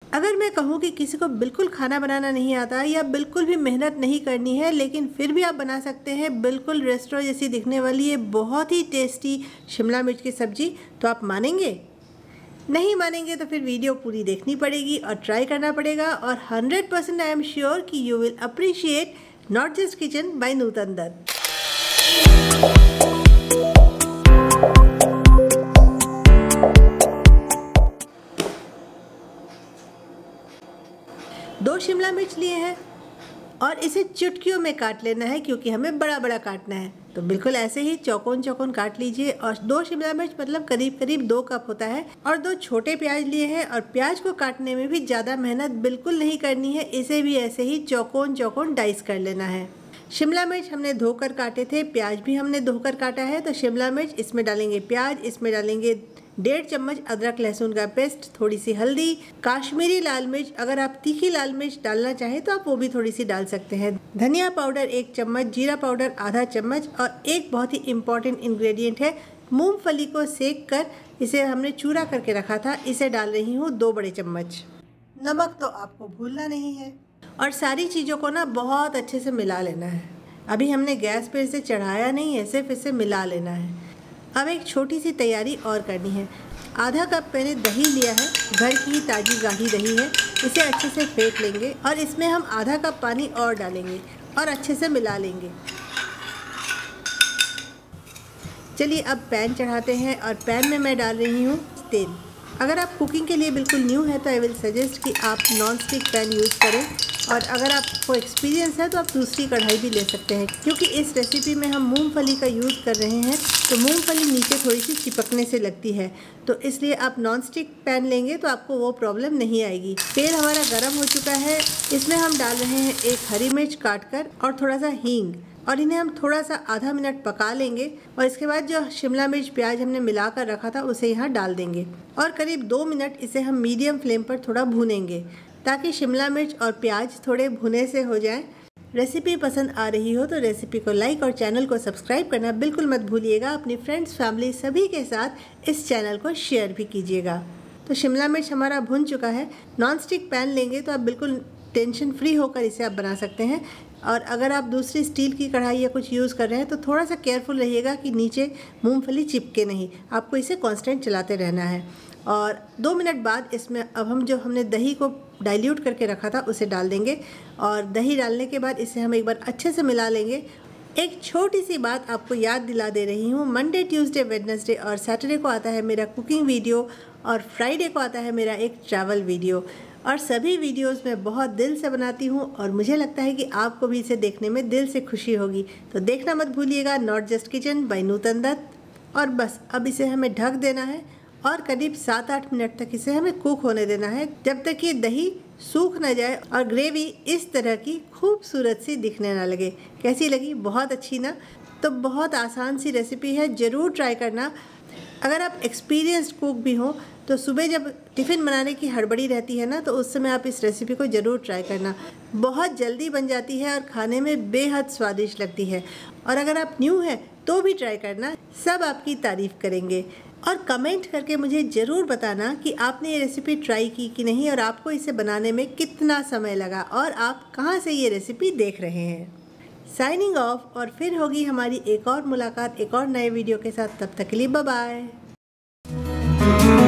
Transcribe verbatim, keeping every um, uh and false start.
अगर मैं कहूँ कि किसी को बिल्कुल खाना बनाना नहीं आता या बिल्कुल भी मेहनत नहीं करनी है लेकिन फिर भी आप बना सकते हैं बिल्कुल रेस्टोरेंट जैसी दिखने वाली ये बहुत ही टेस्टी शिमला मिर्च की सब्ज़ी, तो आप मानेंगे? नहीं मानेंगे तो फिर वीडियो पूरी देखनी पड़ेगी और ट्राई करना पड़ेगा और hundred percent I am sure कि you will appreciate not just kitchen by Nutan Dutt. दो शिमला मिर्च लिए हैं और इसे चुटकियों में काट लेना है क्योंकि हमें बड़ा बड़ा काटना है। तो बिल्कुल ऐसे ही चौकोन चौकोन काट लीजिए। और दो शिमला मिर्च मतलब करीब करीब दो कप होता है। और दो छोटे प्याज लिए हैं और प्याज को काटने में भी ज़्यादा मेहनत बिल्कुल नहीं करनी है, इसे भी ऐसे ही चौकोन चौकोन डाइस कर लेना है। शिमला मिर्च हमने धोकर काटे थे, प्याज भी हमने धोकर काटा है। तो शिमला मिर्च इसमें डालेंगे, प्याज इसमें डालेंगे, डेढ़ चम्मच अदरक लहसुन का पेस्ट, थोड़ी सी हल्दी, काश्मीरी लाल मिर्च, अगर आप तीखी लाल मिर्च डालना चाहें तो आप वो भी थोड़ी सी डाल सकते हैं, धनिया पाउडर एक चम्मच, जीरा पाउडर आधा चम्मच और एक बहुत ही इम्पॉर्टेंट इंग्रेडिएंट है मूंगफली को सेक कर इसे हमने चूरा करके रखा था, इसे डाल रही हूँ दो बड़े चम्मच। नमक तो आपको भूलना नहीं है और सारी चीज़ों को ना बहुत अच्छे से मिला लेना है। अभी हमने गैस पे इसे चढ़ाया नहीं है, सिर्फ इसे मिला लेना है। अब एक छोटी सी तैयारी और करनी है। आधा कप मैंने दही लिया है, घर की ताज़ी गाढ़ी दही है, इसे अच्छे से फेंट लेंगे और इसमें हम आधा कप पानी और डालेंगे और अच्छे से मिला लेंगे। चलिए अब पैन चढ़ाते हैं और पैन में मैं डाल रही हूँ तेल। अगर आप कुकिंग के लिए बिल्कुल न्यू है तो आई विल सजेस्ट कि आप नॉन स्टिक पैन यूज़ करें और अगर आपको एक्सपीरियंस है तो आप दूसरी कढ़ाई भी ले सकते हैं क्योंकि इस रेसिपी में हम मूंगफली का यूज़ कर रहे हैं तो मूंगफली नीचे थोड़ी सी चिपकने से लगती है, तो इसलिए आप नॉन स्टिक पैन लेंगे तो आपको वो प्रॉब्लम नहीं आएगी। तेल हमारा गर्म हो चुका है, इसमें हम डाल रहे हैं एक हरी मिर्च काट कर और थोड़ा सा हींग और इन्हें हम थोड़ा सा आधा मिनट पका लेंगे और इसके बाद जो शिमला मिर्च प्याज हमने मिला कर रखा था उसे यहाँ डाल देंगे और करीब दो मिनट इसे हम मीडियम फ्लेम पर थोड़ा भूनेंगे ताकि शिमला मिर्च और प्याज थोड़े भुने से हो जाएं। रेसिपी पसंद आ रही हो तो रेसिपी को लाइक और चैनल को सब्सक्राइब करना बिल्कुल मत भूलिएगा। अपनी फ्रेंड्स फैमिली सभी के साथ इस चैनल को शेयर भी कीजिएगा। तो शिमला मिर्च हमारा भुन चुका है। नॉन स्टिक पैन लेंगे तो आप बिल्कुल टेंशन फ्री होकर इसे आप बना सकते हैं और अगर आप दूसरी स्टील की कढ़ाई या कुछ यूज़ कर रहे हैं तो थोड़ा सा केयरफुल रहिएगा कि नीचे मूंगफली चिपके नहीं, आपको इसे कांस्टेंट चलाते रहना है। और दो मिनट बाद इसमें अब हम जो हमने दही को डाइल्यूट करके रखा था उसे डाल देंगे और दही डालने के बाद इसे हम एक बार अच्छे से मिला लेंगे। एक छोटी सी बात आपको याद दिला दे रही हूँ, मंडे ट्यूसडे वेडनेसडे और सैटरडे को आता है मेरा कुकिंग वीडियो और फ्राइडे को आता है मेरा एक ट्रैवल वीडियो और सभी वीडियोस मैं बहुत दिल से बनाती हूँ और मुझे लगता है कि आपको भी इसे देखने में दिल से खुशी होगी। तो देखना मत भूलिएगा not just kitchen by Nutan Dutt. और बस अब इसे हमें ढक देना है और करीब सात आठ मिनट तक इसे हमें कुक होने देना है जब तक ये दही सूख ना जाए और ग्रेवी इस तरह की खूबसूरत सी दिखने ना लगे। कैसी लगी? बहुत अच्छी ना? तो बहुत आसान सी रेसिपी है, ज़रूर ट्राई करना। अगर आप एक्सपीरियंस्ड कुक भी हो तो सुबह जब टिफ़िन बनाने की हड़बड़ी रहती है ना तो उस समय आप इस रेसिपी को ज़रूर ट्राई करना। बहुत जल्दी बन जाती है और खाने में बेहद स्वादिष्ट लगती है। और अगर आप न्यू हैं तो भी ट्राई करना, सब आपकी तारीफ़ करेंगे। और कमेंट करके मुझे ज़रूर बताना कि आपने ये रेसिपी ट्राई की कि नहीं और आपको इसे बनाने में कितना समय लगा और आप कहाँ से ये रेसिपी देख रहे हैं। साइनिंग ऑफ और फिर होगी हमारी एक और मुलाकात एक और नए वीडियो के साथ। तब तक के लिए बाय बाय।